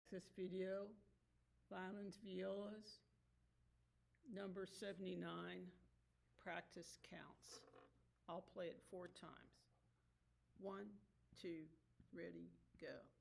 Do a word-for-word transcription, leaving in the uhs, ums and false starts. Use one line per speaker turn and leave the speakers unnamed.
This video, Violins Violas, number seventy-nine, practice counts. I'll play it four times. One, two, ready, go.